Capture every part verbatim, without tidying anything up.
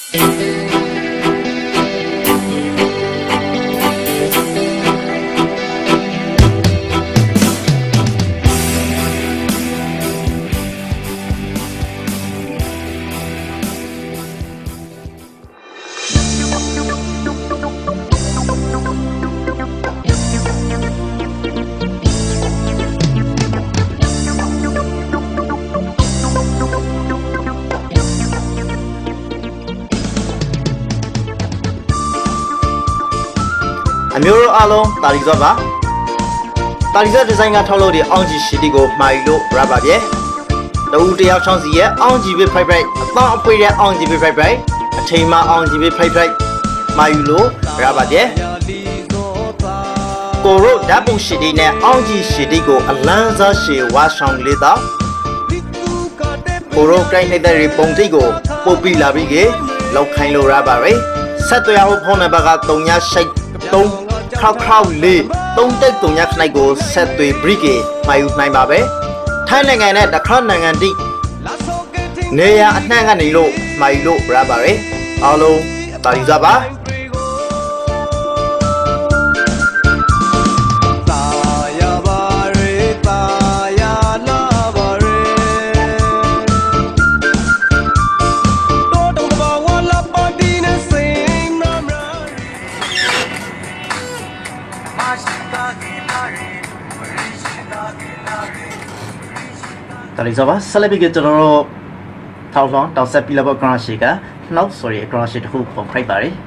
အမျိုးတို့အားလုံးတာလီဇော့ပါတာလီဇော့ဒီဇိုင်းကထုတ်လုပ်တဲ့အောင်ကြီးရှီတီကိုမာရီလို့ရပါဗျဲတဦးတယောက်ချောင်းစီရဲ့အောင်ကြီးပဲဖိုက်ဖိုက်အပေါင်းအပွေတဲ့အောင်ကြီးပဲဖိုက်ဖိုက်အချိန်မှအောင်ကြီးပဲဖိုက်ဖိုက်မာယူလို့ရပါဗျဲကိုရိုဓာတ်ပုံရှီတီနဲ့အောင်ကြီးရှီတီကိုအလန်းစားရှေဝါဆောင်လေးတော့ကိုရိုကိုင်းနေတဲ့ပုံတိတ်ကိုပုတ်ပြီးလာပြီးကလောက်ခိုင်းလို့ရပါပဲဆက်သွယ်အောင်ဖုန်းနံပါတ်ကသုံးညရှိတ်သုံးခေါက်ခေါက်လေးသုံးတိတ်သုံးညခနိုင်ကိုဆက်သွယ်ဘရိကေမာယူနိုင်ပါပဲထိုင်းနိုင်ငံနဲ့တခါနိုင်ငံတိနေရအနှံ့ကနေလို့မာယူလို့ရပါပဲအားလုံးတာလီဇာပါတာလီဇာပါဆက်လက်ပြီးကျွန်တော်တို့ထောက်ဆောင်တောက်ဆက်ပြီးလောက်ဂရန်ရှီကနောက် sorry ဂရန်ရှီတခုပုံဖိုက်ပါတယ်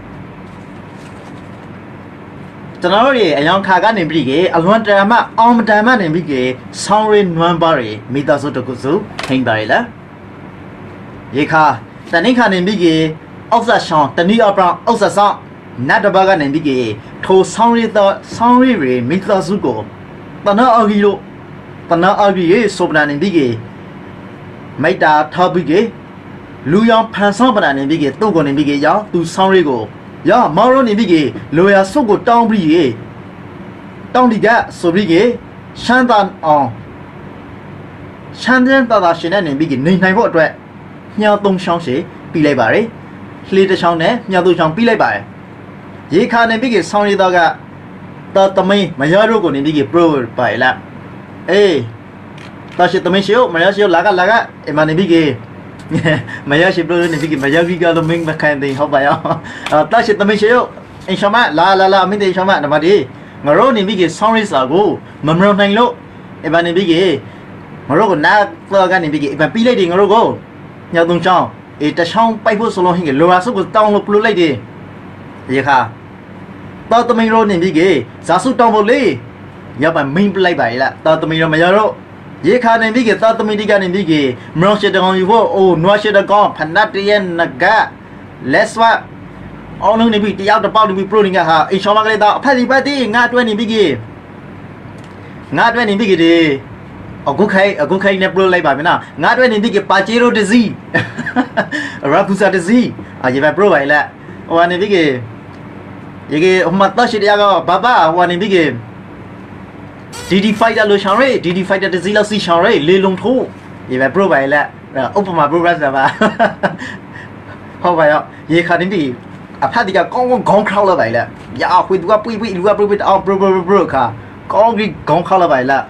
ကျွန်တော်တို့ရဲ့အယောင်ခါကနေပြီးကအလွန်တရာမှအောင်မတန်မှနေပြီးကဆောင်းရင်းနွမ်းပါရီမီတာစုတကုစုထိန်ပါရလားရေခါတနိခါနေပြီးကအောက်ဆက်ရှောင်းတနီအပရအောက်ဆက်ဆောင်နတ်တဘာကနေပြီးကထိုဆောင်းရည်သောဆောင်းရည်ရီမီတာစုကိုတနာအဂီလို့တနာအဂီရဲ့ဆိုပနာနေပြီးကမိတာထောက်ပြီးကလူရောင်ဖန်ဆောင်ပနာနေပြီးကသူ့ကိုနေပြီးကရောက်သူဆောင်းရည်ကိုရမောင်ရောနေပြီးကလိုရာစုပ်ကိုတောင်းပြီးကတောင်းဒီကဆိုပြီးကရှမ်းတန်အောင်ရှမ်းတဲ့တာတာရှင်နဲ့နေပြီးကနေနိုင်ဖို့အတွက်ညှောက်သုံးချောင်းရှည်ပြီးလိုက်ပါတယ်လှေတစ်ချောင်းနဲ့ညှောက်သုံးချောင်းပြီးလိုက်ပါတယ်ရေခါနေပြီးကဆောင်းရည်တော့ကတာတမင်းမရတို့ကိုနေပြီးကပရိုပါလာအေးတာရှိတမင်းရှိမရရှိလာကလာကအမနေပြီးကမရရှိပရိုနေပြီးကမရကြီးကတော့မင်းမခံတဲ့ဟုတ်ပါရောတာရှိတမင်းရှိအင်ရှမလာလာလာမင်းတဲ့အင်ရှမနမဒီငါတို့နေပြီးကဆောင်းရည်စာကိုမမရနိုင်လို့အမနေပြီးကငါတို့ကနာတော့ကနေပြီးကအမပြီးလိုက်တယ်ငါတို့ကိုညောင်သုံးချောင်းအေးတချောင်းပိုက်ဖို့ဆိုလို့ဟင်းကလိုရာစုကိုတောင်းလို့ပလို့လိုက်တယ်ရေခါတော့တမင်းရောနေပြီးကဇာစုတောင်းဖို့လေရပါမင်းပလိုက်ပါလားတော့တမင်းရောမရတော့ရေခါနေပြီးကတော့တမင်းဒီကနေပြီးကမရောရှိတကောင်ယူဖို့အိုးနွားရှိတကောင်ဖနတ်တရဲ့နဂလက်ဆွာအောင်လုံးနေပြီးတယောက်တစ်ပေါက်နေပြီးပရိုနေကဟာအင်ရှောင်းမကလေးတော့အဖက်စီပတ်တီငါအတွဲနေပြီးကငါအတွဲနေပြီးကဒီအခုခိုင်အခုခိုင်နေပရိုလိုက်ပါမနာငါအတွဲနေပြီးကပါချီရိုတစီရာပူစာတစီအရေပရိုပါလားဟိုကနေပြီးကရေကဟိုမှာတရှိတရားကဘာဘာဟိုနေပြီးကဒီဒီဖိုက်တာလို့ရှောင်းရဲဒီဒီဖိုက်တာတစီလောက်စီရှောင်းရဲလေလုံးထိုးရေပရိုပါလားဥပမာပရိုရက်တာပါဟုတ်ပါရောရေခါနေပြီးအဖတ်ဒီကကောင်းကောင်းခေါင်းခေါက်လာပါလားရအခွေသူကပွိပွိလူကပွိပွိအော်ဘရဘရဘရခါကောင်းကြီးခေါင်းခေါက်လာပါလား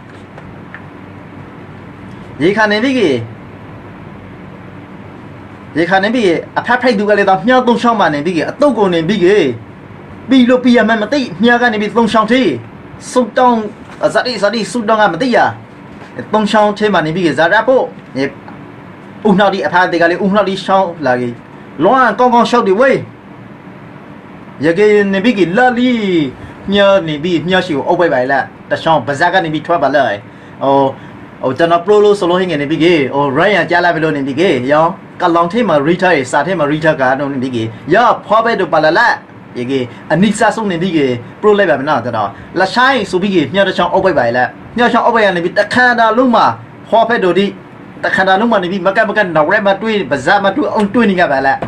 ရေခါနေပြီကြီးရေခါနေပြီအဖတ်ဖိုက်သူကလည်းတော့မြှောက်သုံးချောင်းမှနေပြီကြီးအတုတ်ကုန်နေပြီကြီးပြီးလို့ပြီးရမှမသိမြှားကနေပြီသုံးချောင်းသေးစုတောင်းဇာတိဇာတိစုတောင်းကမသိရသုံးချောင်းသေးမှနေပြီကြီးဇာရဖို့ဦးနှောက်ဒီအဖတ်တွေကလည်းဦးနှောက်ဒီရှောင်းလာကြီးလောကကောင်းကောင်းရှောက်တယ်ဝေးရကေနေပြီကလာလီမြာနေပြီမြာရှိကိုအုပ်ပိုက်ပါလားတချောင်းဗဇက်ကနေပြီထွက်ပါလားဟိုဟိုကျွန်တော်ပရိုလို့ဆိုလို့ဟင်းနေပြီကေဟိုရိုင်းရကြားလာပြီလို့နေပြီကေရောကလောင်ထဲမှာရီထားရစာထဲမှာရီထားကတော့နေပြီကေရဖွားပဲတော့ပါလားလားရကေအနိစ္စဆုံးနေပြီကေပရိုလိုက်ပါမနော်ကျွန်တော်လက်ဆိုင်ဆိုပြီးကေမြာတချောင်းအုပ်ပိုက်ပါလားမြာချောင်းအုပ်ပိုက်ရနေပြီတခါတာလုံးမှာဖွားဖက်တို့ဒီတခါတာလုံးမှာနေပြီမကမကနောက်ရဲမတွေးဗဇက်မတွေးအောင်တွေးနေကြပါလား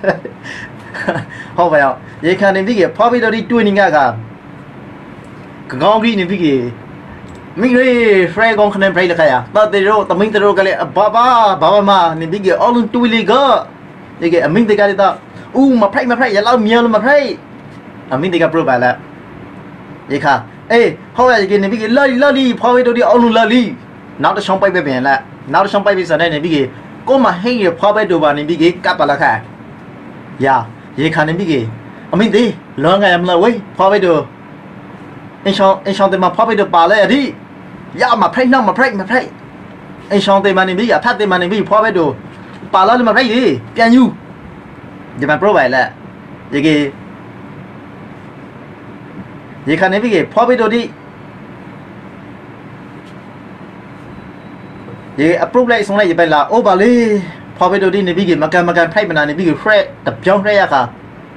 ဟုတ်ပါရောရေခါနေပြီကဖွားပြီးတော့ဒီတွေးနေကြကကောင်းကြီးနေပြီကမိရေဖရဲကောင်းခနဲ့ဖရဲလက်ခါရတတဲ့ရောတမင်းတရောကလည်းဘာဘာဘာဘာမနေပြီကအော်လုံးတွေးလေကဒီကအမင်းတကလည်းတော့อู้มาไพร่มาไพร่อย่าเล่าเมียเลยมาไพร่อามินติกับโปรไปแล้วยี่ค่ะเอ้พ่อไปกินนี่พี่กินเล่าดิเล่าดิพ่อไปดูดิเอาลุเล่าดิน้องจะช่องไปไปเปลี่ยนละน้องจะช่องไปไปสอนได้นี่พี่กิก็มาให้เนี่ยพ่อไปดูบ้านนี่พี่กิกลับไปละค่ะอย่ายี่ค่ะนี่พี่กิอามินติร้องไงมันเลยเว้ยพ่อไปดูไอ้ช่องไอ้ช่องเต็มมาพ่อไปดูป่าเลยอ่ะดิอย่ามาไพร่น้องมาไพร่มาไพร่ไอ้ช่องเต็มมานี่พี่อย่าพัดเต็มมานี่พี่พ่อไปดูป่าแล้วมาไพร่ดิเปลี่ยนอยู่จะมาโปรไปแล้วยี่กิยี่ค่ะนี่พี่กิพ่อไปดูดิยี่อัปรูปเลยส่งเลยยี่ไปละโอ้บาลีพ่อไปดูดินี่พี่กิมาการมาการไพร่มานานนี่พี่กิเฟรแต่เจ้าเฟรอะค่ะ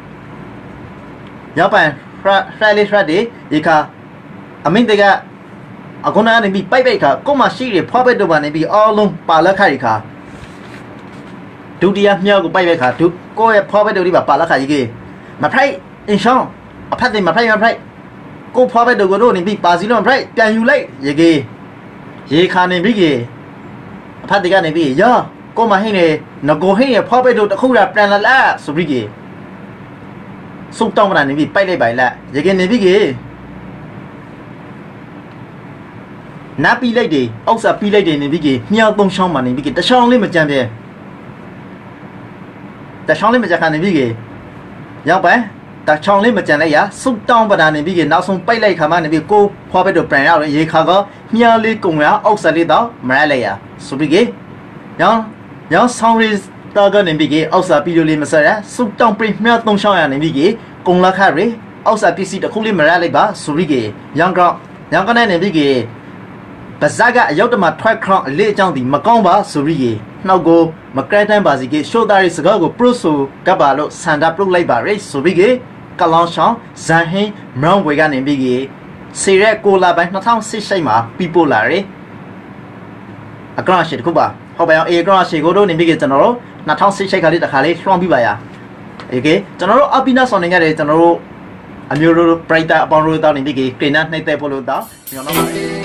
ย้อนไปเฟรเฟรเลยเฟรดิยี่ค่ะอามินเด็กอะอากูน่านี่พี่ไปไปค่ะก็มาชี้เลยพ่อไปดูบ้านนี่พี่อ้อลงป่าละค่ะยี่ค่ะดูดีอะเมียกูไปไปค่ะดูก็พ่อไปดูดิแบบป่าละค่ะยี่กิมาไพร่อินช่องอภัทติมาไพร่มาไพร่กูพ่อไปดูกูดูนี่พี่ป่าสิโนมาไพร่เปลี่ยนอยู่เลยยี่กิยี่ค่ะนี่พี่กิพัดติกันนี่พี่ย่อก็มาให้เนี่ยนกให้เนี่ยพ่อไปดูตะคู่แบบแปลนละละสุริกีสุกต้องมาหนิพี่ไปได้ไปละยังไงนี่พี่กีน้าปีเลยดีเอาสับปีเลยดีนี่พี่กีเมียต้องช่องมานี่พี่กีแต่ช่องเล่นมาจังเพียแต่ช่องเล่นมาจากกันนี่พี่กียังไปแต่ช่องเล่นมาจังเลยยะสุกต้องมานี่พี่กีน้าส่งไปเลยขามานี่พี่กูพ่อไปดูแปลนเอาเลยยี่ข้าก็เมียเลยกงแล้วเอาสับเลยต่อมาเลยยะสุริกียังยังสองรีตากันนี่พี่กีเอาสับปีดูเลยมาเสร็จแล้วสุดต้องปริเมียต้องช่องอย่างนี้พี่กีกงราคาเร่เอาสับปีสีตะคุ่มเลยมาเลยบ้าสุริกียังก็ยังก็เนี่ยพี่กีภาษาก็ยาวแต่มาทวัดครั้งเลี้ยจังดีมาก้องบ้าสุริกีนอกก็มาใกล้แต่บ้าสิกีโชว์ได้สิก็ก็ปลุกสูกับบ้าลุสันดาปลุกเลยบ้าเร่สุริกีกำลังช่องจะให้มองไปกันนี่พี่กีเสียโกลาไปนักท่องสิใช่ไหมปีโป้ลาเร่อากราชิดคุบ้าเขาไปเอาเอกราชิดก็ดูนี่พี่กีจันโรนักท่องสิใช่กันที่ตะขาเลยช่วงพี่ใบอ่ะโอเคจันโรอาบินาสอนยังไงเลยจันโรอันนี้รู้ปริตาปอนรู้ตอนนี้พี่กีเกณฑ์ในเตปโลตาอย่างนั้น